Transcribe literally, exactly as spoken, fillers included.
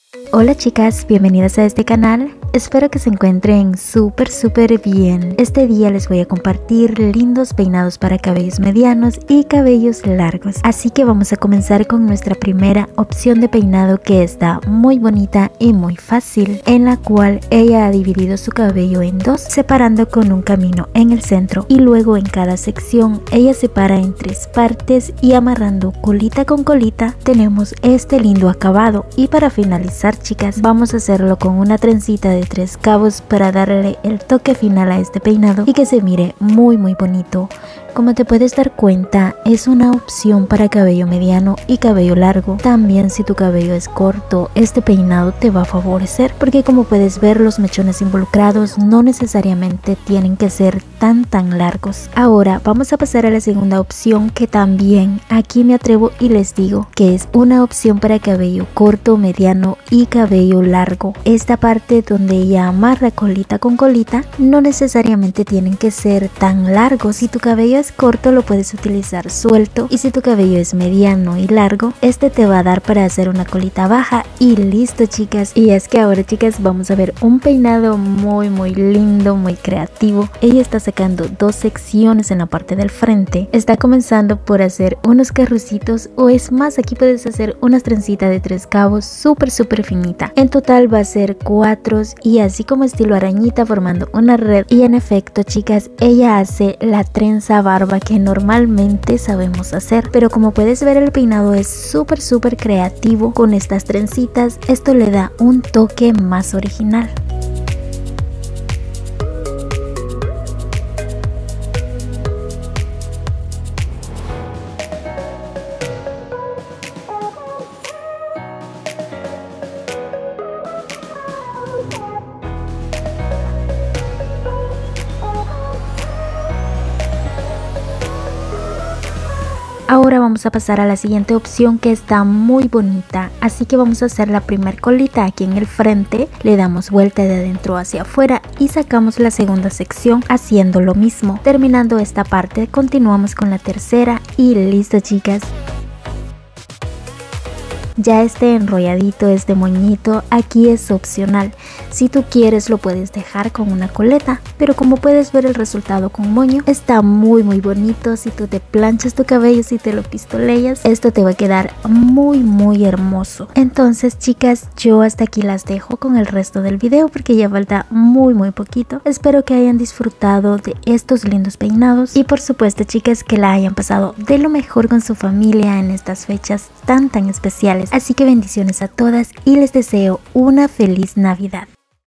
Hola chicas, bienvenidas a este canal. Espero que se encuentren súper súper bien. Este día les voy a compartir lindos peinados para cabellos medianos y cabellos largos. Así que vamos a comenzar con nuestra primera opción de peinado, que está muy bonita y muy fácil, en la cual ella ha dividido su cabello en dos, separando con un camino en el centro, y luego en cada sección ella separa en tres partes y amarrando colita con colita tenemos este lindo acabado. Y para finalizar, chicas, vamos a hacerlo con una trencita de tres cabos para darle el toque final a este peinado y que se mire muy muy bonito. Como te puedes dar cuenta, es una opción para cabello mediano y cabello largo. También si tu cabello es corto, este peinado te va a favorecer, porque como puedes ver, los mechones involucrados no necesariamente tienen que ser tan tan largos. Ahora vamos a pasar a la segunda opción, que también aquí me atrevo y les digo que es una opción para cabello corto, mediano y cabello largo. Esta parte donde ella amarra colita con colita no necesariamente tienen que ser tan largos. Si tu cabello es corto, lo puedes utilizar suelto, y si tu cabello es mediano y largo, este te va a dar para hacer una colita baja y listo, chicas. Y es que ahora, chicas, vamos a ver un peinado muy muy lindo, muy creativo. Ella está sacando dos secciones en la parte del frente. Está comenzando por hacer unos carrucitos, o es más, aquí puedes hacer unas trencitas de tres cabos súper súper finita. En total va a ser cuatro, y así como estilo arañita, formando una red. Y en efecto, chicas, ella hace la trenza barba que normalmente sabemos hacer, pero como puedes ver, el peinado es súper súper creativo. Con estas trencitas esto le da un toque más original. Ahora vamos a pasar a la siguiente opción, que está muy bonita. Así que vamos a hacer la primer colita aquí en el frente, le damos vuelta de adentro hacia afuera y sacamos la segunda sección haciendo lo mismo. Terminando esta parte, continuamos con la tercera y listo, chicas. Ya este enrolladito, este moñito, aquí es opcional. Si tú quieres lo puedes dejar con una coleta, pero como puedes ver, el resultado con moño está muy muy bonito. Si tú te planchas tu cabello, si te lo pistoleas, esto te va a quedar muy muy hermoso. Entonces, chicas, yo hasta aquí las dejo con el resto del video, porque ya falta muy muy poquito. Espero que hayan disfrutado de estos lindos peinados, y por supuesto, chicas, que la hayan pasado de lo mejor con su familia en estas fechas tan tan especiales. Así que bendiciones a todas y les deseo una feliz Navidad.